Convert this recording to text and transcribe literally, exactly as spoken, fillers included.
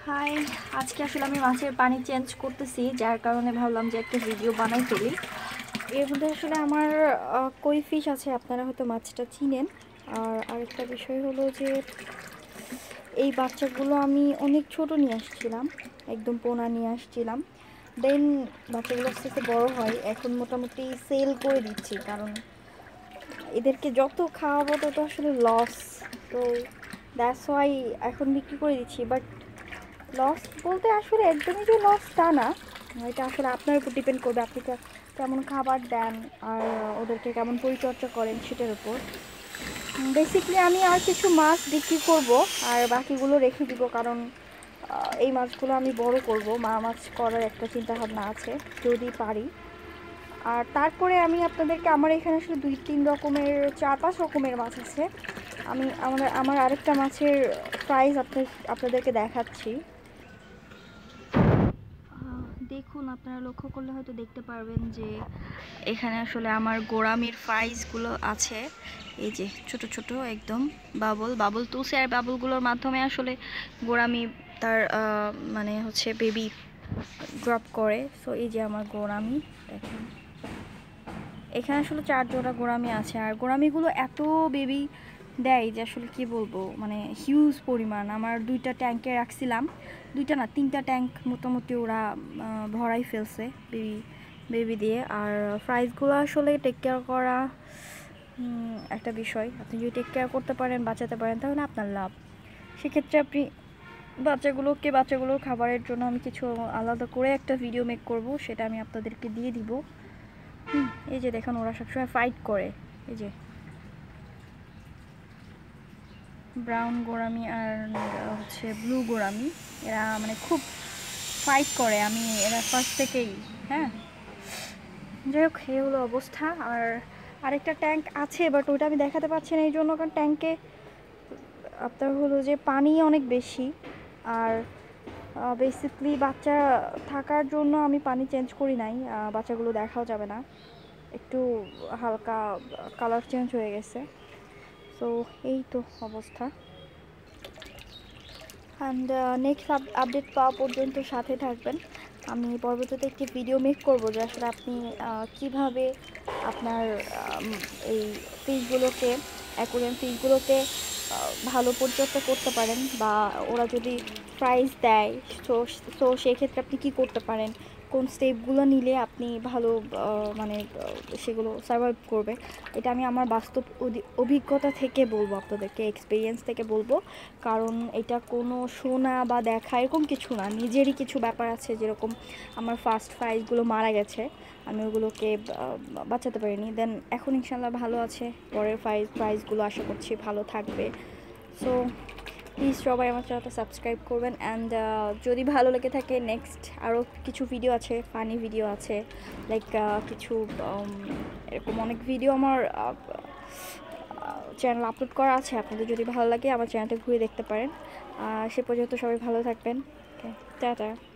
High, আজকে আসলে আমি মাছের পানি চেঞ্জ করতেছি, যার কারণে ভাবলাম যে একটা ভিডিও বানাই ফেলি। এর মধ্যে আসলে আমার কই ফিশ আছে, আপনারা হয়তো মাছটা চিনেন। আর আরেকটা বিষয় হলো যে এই বাচ্চাগুলো আমি অনেক ছোট নিয়ে আসছিলাম, একদম পোনা নিয়ে আসছিলাম। দেন বাচ্চাগুলো আস্তে আস্তে বড়ো হয়, এখন মোটামুটি সেল করে দিচ্ছি, কারণ এদেরকে যত খাওয়াবো তত আসলে লস। তো দ্যাটস ওয়াই এখন বিক্রি করে দিচ্ছি। বাট লস বলতে আসলে একদমই যে লস তা না, এটা আসলে আপনার উপর ডিপেন্ড করবে, আপনি কেমন খাবার দেন আর ওদেরকে কেমন পরিচর্যা করেন সেটার উপর। বেসিকলি আমি আর কিছু মাছ বিক্রি করব, আর বাকিগুলো রেখে দিব, কারণ এই মাছগুলো আমি বড় করব, মা মাছ করার একটা চিন্তাভাবনা আছে যদি পারি। আর তারপরে আমি আপনাদেরকে, আমার এখানে আসলে দুই তিন রকমের, চার পাঁচ রকমের মাছ আছে। আমি আমাদের আমার আরেকটা মাছের প্রাইস আপনার আপনাদেরকে দেখাচ্ছি। দেখুন, আপনারা লক্ষ্য করলে হয়তো দেখতে পারবেন যে এখানে আসলে আমার গোড়ামির প্রাইসগুলো আছে। এই যে ছোট ছোট একদম বাবল বাবল তুলছে, আর বাবলগুলোর মাধ্যমে আসলে গোড়ামি তার মানে হচ্ছে বেবি ড্রপ করে। সো এই যে আমার গোড়ামি দেখেন, এখানে আসলে চার জোড়া গোড়ামি আছে, আর গোড়ামিগুলো এত বেবি দেয় যে আসলে কি বলবো, মানে হিউজ পরিমাণ। আমার দুইটা ট্যাঙ্কে রাখছিলাম, দুইটা না তিনটা ট্যাঙ্ক মোটামুটি ওরা ভরাই ফেলছে বেবি বেবি দিয়ে। আর প্রাইসগুলো আসলে টেক কেয়ার করা একটা বিষয়। আপনি যদি টেক কেয়ার করতে পারেন, বাঁচাতে পারেন, তাহলে আপনার লাভ। সেক্ষেত্রে আপনি বাচ্চাগুলোকে বাচ্চাগুলোর খাবারের জন্য আমি কিছু আলাদা করে একটা ভিডিও মেক করব, সেটা আমি আপনাদেরকে দিয়ে দিব। হুম, এই যে দেখুন, ওরা সবসময় ফাইট করে। এই যে ব্রাউন গোড়ামি আর হচ্ছে ব্লু গোড়ামি, এরা মানে খুব ফাইট করে। আমি এরা ফার্স্ট থেকেই, হ্যাঁ যাই হোক, এই হলো অবস্থা। আর আরেকটা ট্যাঙ্ক আছে, বাট ওইটা আমি দেখাতে পারছি না এই জন্য, কারণ ট্যাঙ্কে আপনার হলো যে পানি অনেক বেশি, আর বেসিকলি বাচ্চা থাকার জন্য আমি পানি চেঞ্জ করি নাই। বাচ্চাগুলো দেখাও যাবে না, একটু হালকা কালার চেঞ্জ হয়ে গেছে। সো এই তো অবস্থা। অ্যান্ড নেক্সট আপডেট পাওয়া পর্যন্ত সাথে থাকবেন। আমি পরবর্তীতে একটি ভিডিও মেক করব যে আসলে আপনি কিভাবে আপনার এই ফিশগুলোকে, অ্যাকোয়ারিয়াম ফিশগুলোকে ভালো পরিচর্যা করতে পারেন, বা ওরা যদি প্রাইস দেয় তো তো সেক্ষেত্রে আপনি কী করতে পারেন, কোন স্টেপগুলো নিলে আপনি ভালো মানে সেগুলো সার্ভাইভ করবে। এটা আমি আমার বাস্তব অভিজ্ঞতা থেকে বলবো আপনাদেরকে, এক্সপিরিয়েন্স থেকে বলবো, কারণ এটা কোনো শোনা বা দেখা এরকম কিছু না, নিজেরই কিছু ব্যাপার আছে। যেরকম আমার ফার্স্ট প্রাইজগুলো মারা গেছে, আমি ওগুলোকে বাঁচাতে পারিনি, দেন এখন ইনশাল্লাহ ভালো আছে। পরের প্রাইজ প্রাইজগুলো আশা করছি ভালো থাকবে। সো প্লিজ সবাই আমার চ্যানেলটা সাবস্ক্রাইব করবেন। অ্যান্ড যদি ভালো লেগে থাকে, নেক্সট আরও কিছু ভিডিও আছে, ফানি ভিডিও আছে, লাইক কিছু এরকম অনেক ভিডিও আমার চ্যানেল আপলোড করা আছে। আপনাদের যদি ভালো লাগে আমার চ্যানেলটা ঘুরে দেখতে পারেন। সে পর্যন্ত সবাই ভালো থাকবেন। Okay, tata.